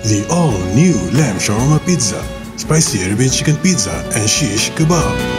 The all-new Lamb Shawarma Pizza, Spicy Arabian Chicken Pizza, and Shish Kebab.